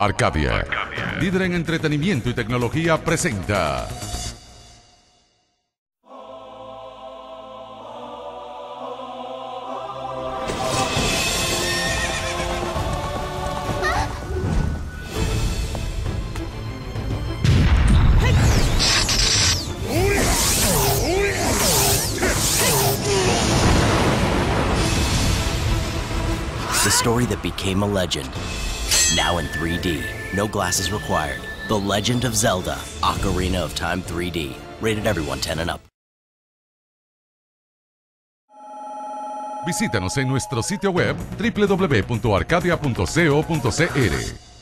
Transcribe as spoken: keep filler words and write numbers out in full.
Arcadia, líder en entretenimiento y tecnología, presenta The story that became a legend. Now in three D. No glasses required. The Legend of Zelda, Ocarina of Time three D. Rated everyone ten and up. Visítanos en nuestro sitio web doble u doble u doble u punto arcadia punto co punto c r.